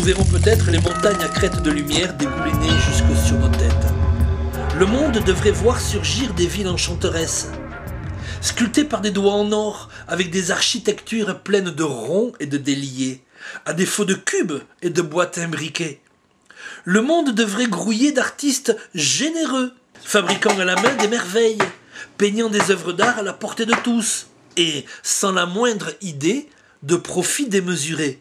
verrons peut-être les montagnes à crête de lumière dégouliner jusque sur nos têtes. Le monde devrait voir surgir des villes enchanteresses, sculptées par des doigts en or, avec des architectures pleines de ronds et de déliés, à défaut de cubes et de boîtes imbriquées. Le monde devrait grouiller d'artistes généreux, fabriquant à la main des merveilles, peignant des œuvres d'art à la portée de tous, et sans la moindre idée de profit démesuré.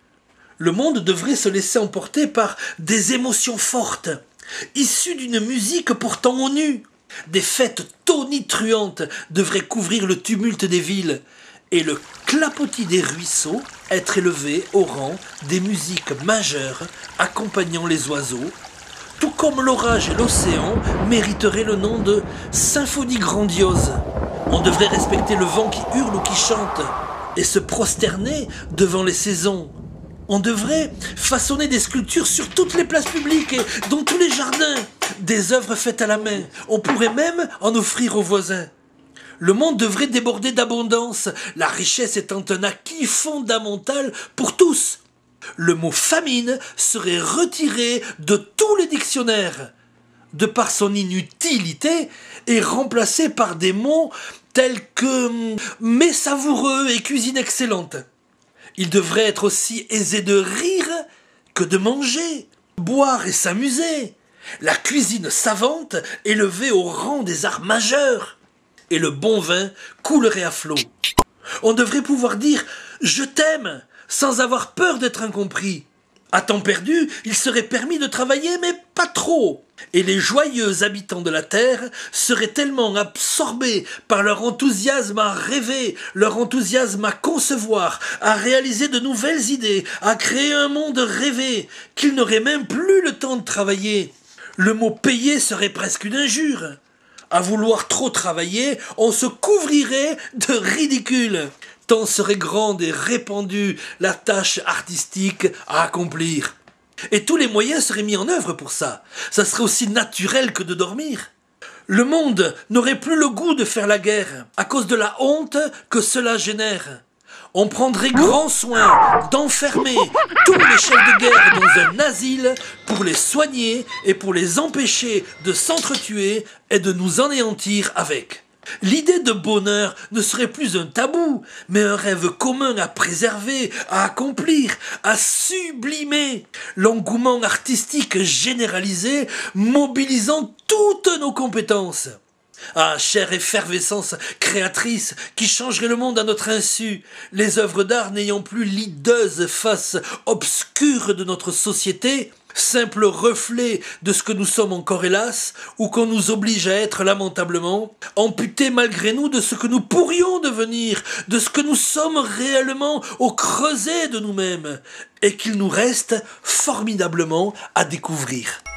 Le monde devrait se laisser emporter par des émotions fortes, issues d'une musique portant au nu. Des fêtes tonitruantes devraient couvrir le tumulte des villes, et le clapotis des ruisseaux être élevé au rang des musiques majeures accompagnant les oiseaux, tout comme l'orage et l'océan mériteraient le nom de symphonie grandiose. On devrait respecter le vent qui hurle ou qui chante, et se prosterner devant les saisons. On devrait façonner des sculptures sur toutes les places publiques et dans tous les jardins, des œuvres faites à la main. On pourrait même en offrir aux voisins. Le monde devrait déborder d'abondance, la richesse étant un acquis fondamental pour tous. Le mot famine serait retiré de tous les dictionnaires, de par son inutilité, et remplacé par des mots tels que mets savoureux et cuisine excellente. Il devrait être aussi aisé de rire que de manger, boire et s'amuser. La cuisine savante élevée au rang des arts majeurs. Et le bon vin coulerait à flot. On devrait pouvoir dire « je t'aime » sans avoir peur d'être incompris. À temps perdu, il serait permis de travailler, mais pas trop. Et les joyeux habitants de la Terre seraient tellement absorbés par leur enthousiasme à rêver, leur enthousiasme à concevoir, à réaliser de nouvelles idées, à créer un monde rêvé, qu'ils n'auraient même plus le temps de travailler. Le mot « payer » serait presque une injure. À vouloir trop travailler, on se couvrirait de ridicule. Tant serait grande et répandue la tâche artistique à accomplir. Et tous les moyens seraient mis en œuvre pour ça. Ça serait aussi naturel que de dormir. Le monde n'aurait plus le goût de faire la guerre, à cause de la honte que cela génère. On prendrait grand soin d'enfermer tous les chefs de guerre dans un asile pour les soigner et pour les empêcher de s'entretuer et de nous anéantir avec. L'idée de bonheur ne serait plus un tabou, mais un rêve commun à préserver, à accomplir, à sublimer. L'engouement artistique généralisé mobilisant toutes nos compétences. Ah, chère effervescence créatrice qui changerait le monde à notre insu, les œuvres d'art n'ayant plus l'hideuse face obscure de notre société, simple reflet de ce que nous sommes encore hélas, ou qu'on nous oblige à être lamentablement, amputés malgré nous de ce que nous pourrions devenir, de ce que nous sommes réellement au creuset de nous-mêmes, et qu'il nous reste formidablement à découvrir.